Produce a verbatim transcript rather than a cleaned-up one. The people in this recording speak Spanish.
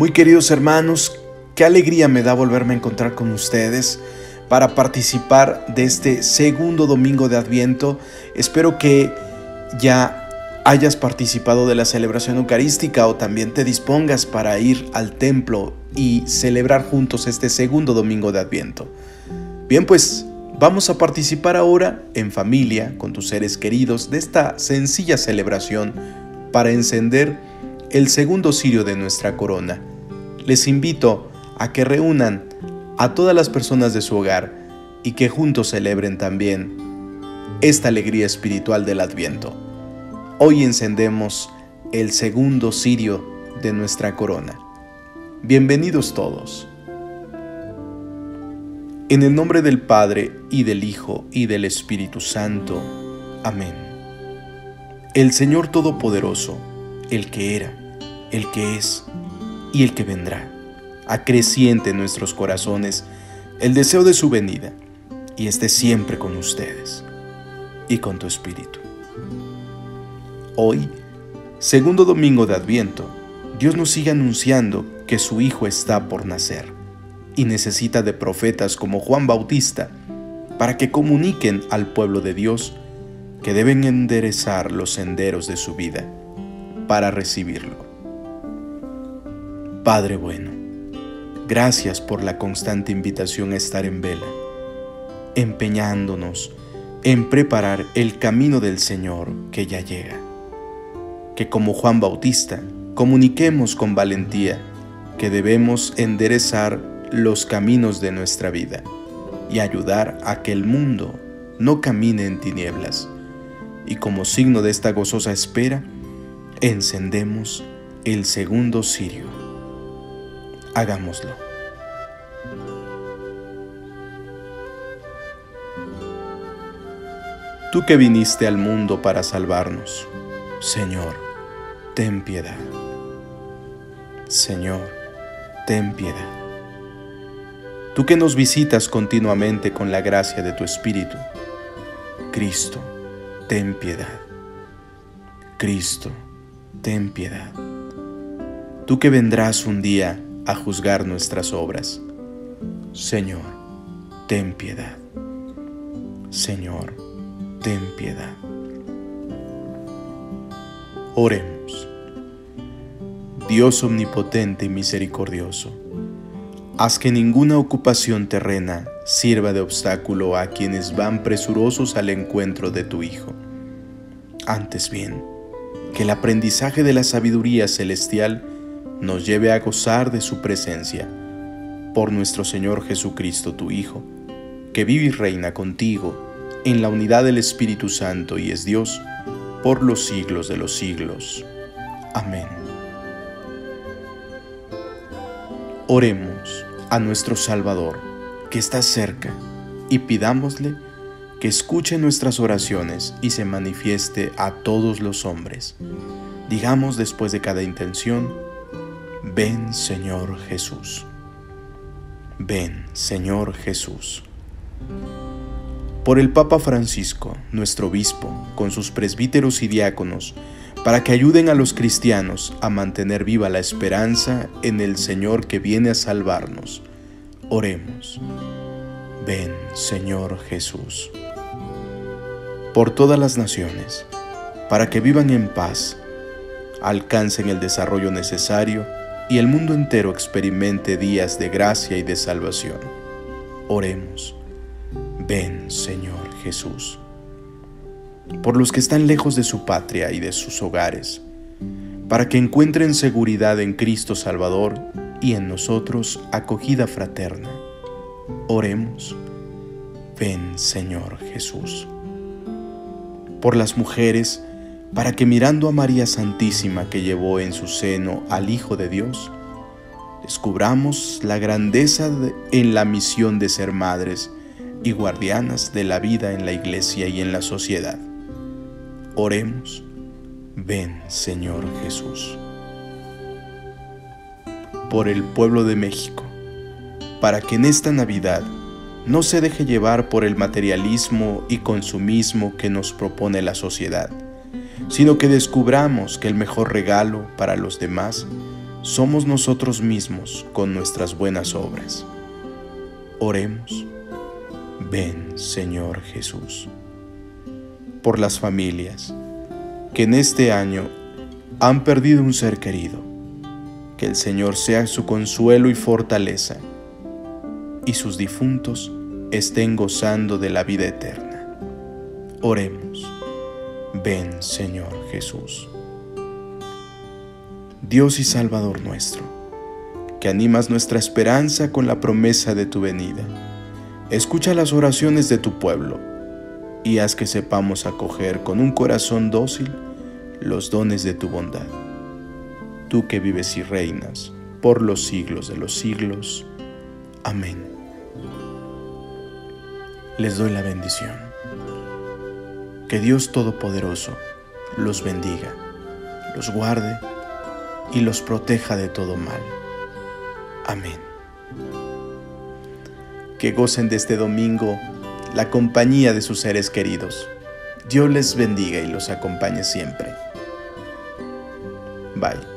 Muy queridos hermanos, qué alegría me da volverme a encontrar con ustedes para participar de este segundo domingo de Adviento. Espero que ya hayas participado de la celebración eucarística o también te dispongas para ir al templo y celebrar juntos este segundo domingo de Adviento. Bien, pues vamos a participar ahora en familia, con tus seres queridos, de esta sencilla celebración para encender el segundo cirio de nuestra corona. Les invito a que reúnan a todas las personas de su hogar y que juntos celebren también esta alegría espiritual del Adviento. Hoy encendemos el segundo cirio de nuestra corona. Bienvenidos todos. En el nombre del Padre, y del Hijo, y del Espíritu Santo. Amén. El Señor Todopoderoso, el que era, el que es y el que vendrá, acreciente en nuestros corazones el deseo de su venida y esté siempre con ustedes y con tu espíritu. Hoy, segundo domingo de Adviento, Dios nos sigue anunciando que su Hijo está por nacer y necesita de profetas como Juan Bautista para que comuniquen al pueblo de Dios que deben enderezar los senderos de su vida para recibirlo. Padre bueno, gracias por la constante invitación a estar en vela, empeñándonos en preparar el camino del Señor que ya llega. Que como Juan Bautista comuniquemos con valentía que debemos enderezar los caminos de nuestra vida y ayudar a que el mundo no camine en tinieblas. Y como signo de esta gozosa espera, encendemos el segundo cirio. Hagámoslo. Tú que viniste al mundo para salvarnos, Señor, ten piedad. Señor, ten piedad. Tú que nos visitas continuamente con la gracia de tu Espíritu, Cristo, ten piedad. Cristo, ten piedad. Tú que vendrás un día a juzgar nuestras obras, Señor, ten piedad. Señor, ten piedad. Oremos. Dios omnipotente y misericordioso, haz que ninguna ocupación terrena sirva de obstáculo a quienes van presurosos al encuentro de tu Hijo. Antes bien, que el aprendizaje de la sabiduría celestial nos lleve a gozar de su presencia. Por nuestro Señor Jesucristo, tu Hijo, que vive y reina contigo en la unidad del Espíritu Santo y es Dios por los siglos de los siglos. Amén. Oremos a nuestro Salvador, que está cerca, y pidámosle que escuche nuestras oraciones y se manifieste a todos los hombres. Digamos después de cada intención: ven, Señor Jesús. Ven, Señor Jesús. Por el Papa Francisco, nuestro obispo, con sus presbíteros y diáconos, para que ayuden a los cristianos a mantener viva la esperanza en el Señor que viene a salvarnos. Oremos. Ven, Señor Jesús. Por todas las naciones, para que vivan en paz, alcancen el desarrollo necesario y el mundo entero experimente días de gracia y de salvación. Oremos. Ven, Señor Jesús. Por los que están lejos de su patria y de sus hogares, para que encuentren seguridad en Cristo Salvador y en nosotros acogida fraterna. Oremos. Ven, Señor Jesús. Por las mujeres, para que mirando a María Santísima que llevó en su seno al Hijo de Dios, descubramos la grandeza de, en la misión de ser madres y guardianas de la vida en la Iglesia y en la sociedad. Oremos. Ven, Señor Jesús. Por el pueblo de México, para que en esta Navidad no se deje llevar por el materialismo y consumismo que nos propone la sociedad, sino que descubramos que el mejor regalo para los demás somos nosotros mismos con nuestras buenas obras. Oremos. Ven, Señor Jesús. Por las familias que en este año han perdido un ser querido, que el Señor sea su consuelo y fortaleza, y sus difuntos estén gozando de la vida eterna. Oremos. Ven, Señor Jesús. Dios y Salvador nuestro, que animas nuestra esperanza con la promesa de tu venida, escucha las oraciones de tu pueblo y haz que sepamos acoger con un corazón dócil los dones de tu bondad. Tú que vives y reinas por los siglos de los siglos. Amén. Les doy la bendición. Que Dios Todopoderoso los bendiga, los guarde y los proteja de todo mal. Amén. Que gocen de este domingo la compañía de sus seres queridos. Dios les bendiga y los acompañe siempre. Bye.